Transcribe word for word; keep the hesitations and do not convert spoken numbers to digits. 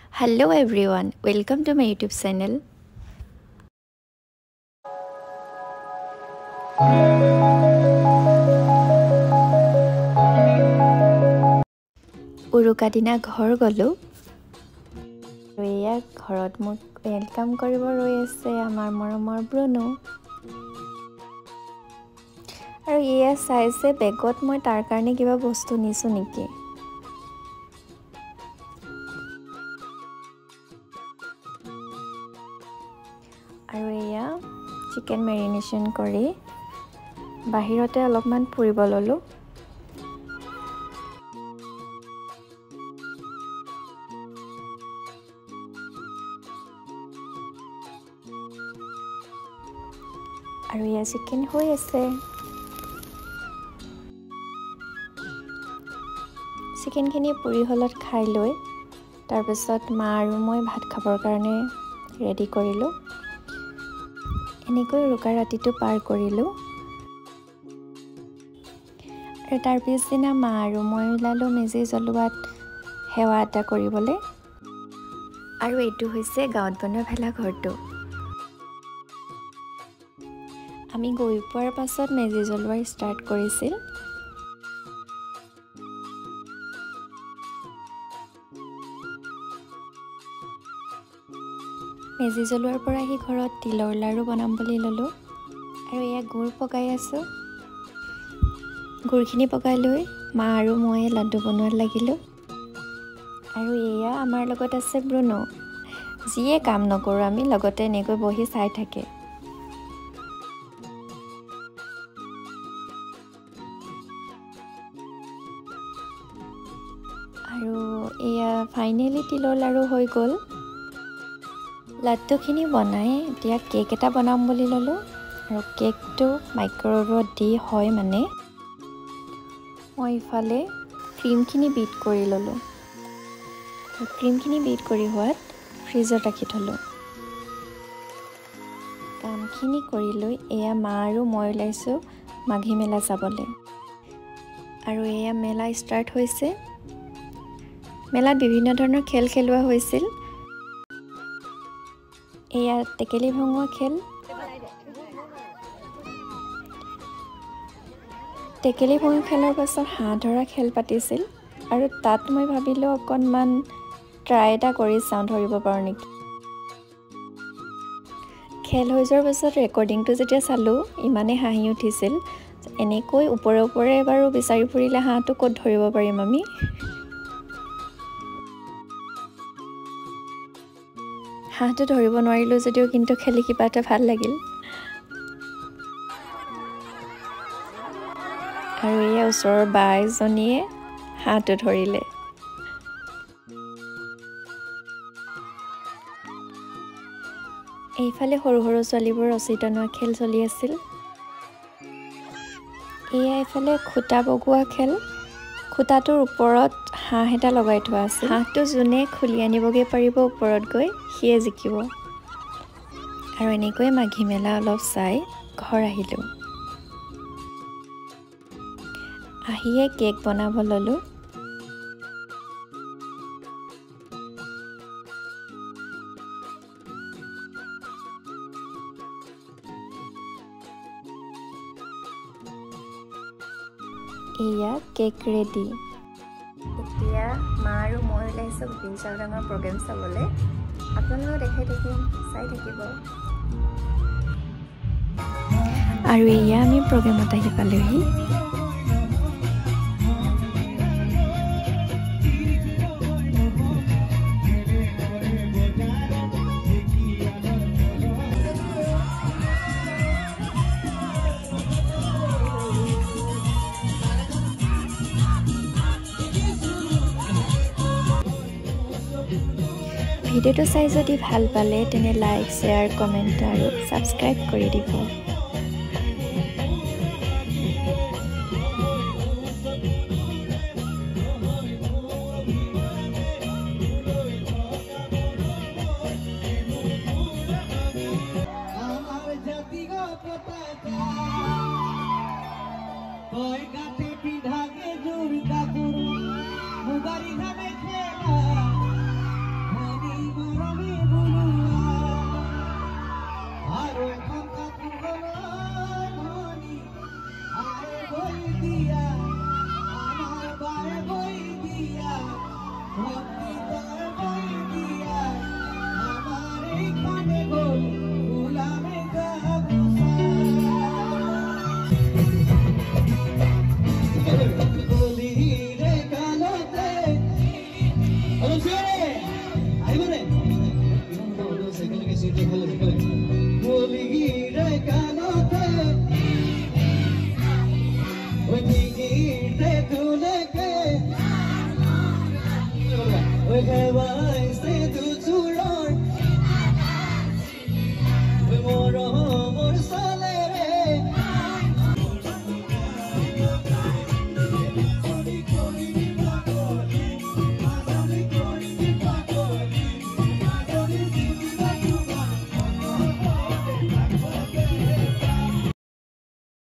Hello everyone, welcome to my YouTube channel. উৰুকা দিনা ঘৰ গলো আৰু এয়া ঘৰত মোক ওয়েলকাম কৰিব ৰৈ আছে আমাৰ মৰমৰ ব্ৰুনো আৰু এয়া চাইছে বেগত মই তাৰ কাৰণে কিবা বস্তু নিছো নেকি আৰু এয়া চিকেন মেৰিনেশ্যন কৰি বাহিৰতে অলপমান ফুৰিব ললো আৰু এয়া চিকেন হৈ আছে চিকেনখিনি পুৰি হলত খাই লৈ তাৰপিছত মা আৰু মই ভাত খাবৰ কাৰণে ৰেডি কৰিলোঁ এনেকৈ উৰুকা ৰাতিটো পাৰ কৰিলোঁ আৰু তাৰ পিছদিনা মা আৰু মই ওলালোঁ মেজি জ্বলোৱাত সেৱা এটা কৰিবলৈ আৰু এইটো হৈছে গাঁৱত বনোৱা ভেলাঘৰটো আমি গৈ পোৱাৰ পাছত মেজি জ্বলোৱা ষ্টাৰ্ট কৰিছিল মেজি জ্বলোৱাৰ পৰা আহি ঘৰত তিলৰ লাড়ু বনাম বুলি ল'লোঁ আৰু এয়া গুড় পগাই আছোঁ গুড়খিনি পগাই লৈ মা আৰু মই লাড্ডু বনোৱাত লাগিলোঁ আৰু এয়া আমাৰ লগত আছে ব্ৰুনো যিয়ে কাম নকৰোঁ আমি লগতে এনেকৈ বহি চাই থাকে আৰু এয়া ফাইনেলি তিলৰ লাড়ু হৈ গ'ল লাড্ডুখিনি বনাই এতিয়া কেক এটা বনাম বুলি ল'লোঁ আৰু কেকটো মাইক্ৰৱেভত দি হয় মানে মই ইফালে ক্ৰীমখিনি বিট কৰি ল'লোঁ ক্ৰীমখিনি বিট কৰি হোৱাত ফ্ৰিজত ৰাখি থলোঁ কামখিনি কৰি লৈ এয়া মা আৰু মই ওলাইছোঁ মাঘী মেলা চাবলৈ আৰু এয়া মেলা ষ্টাৰ্ট হৈছে মেলাত বিভিন্ন ধৰণৰ খেল খেলোৱা হৈছিল এয়া টেকেলি ভঙোৱা খেল টেকেলি ভঙা খেলৰ পাছত হাঁহ ধৰা খেল পাতিছিল আৰু তাত মই ভাবিলোঁ অকণমান ট্ৰাই এটা কৰি চাওঁ ধৰিব পাৰোঁ নেকি খেল হৈ যোৱাৰ পাছত ৰেকৰ্ডিংটো যেতিয়া চালোঁ ইমানেই হাঁহি উঠিছিল এনেকৈ ওপৰে ওপৰে বাৰু বিচাৰি ফুৰিলে হাঁহটো ক'ত ধৰিব পাৰিম আমি হাঁহটো ধৰিব নোৱাৰিলোঁ যদিও কিন্তু খেলি কিবা এটা ভাল লাগিল আৰু এয়া ওচৰৰ বা এজনীয়ে হাঁহটো ধৰিলে এইফালে সৰু সৰু ছোৱালীবোৰ ৰছী টনোৱা খেল চলি আছিল এয়া এইফালে খুটা বগোৱা খেল খুটাটোৰ ওপৰত হাঁহ এটা লগাই থোৱা আছে হাঁহটো যোনে খুলি আনিবগৈ পাৰিব ওপৰত গৈ সিয়ে জিকিব আৰু এনেকৈ মাঘী মেলা অলপ চাই ঘৰ আহিলোঁ আহিয়ে কেক বনাব ল'লোঁ এয়া কেক ৰেডি এতিয়া মা আৰু মই ওলাইছোঁ গোবিন চাওদাঙৰ প্ৰগ্ৰেম চাবলৈ আপোনালোকেও দেখাই থাকিম চাই থাকিব আৰু এয়া আমি প্ৰগ্ৰেমত আহি পালোহি ভিডিঅ'টো চাই যদি ভাল পালে তেনে লাইক শ্বেয়াৰ কমেণ্ট আৰু ছাবস্ক্ৰাইব কৰি দিব মুগারি ধানে খেলা আহিবনে চাইকেলকে চিটে ভাল লাগে বলিৰে কানতে ওই ঠিকিতে তুলেকে ওই খেবাইছে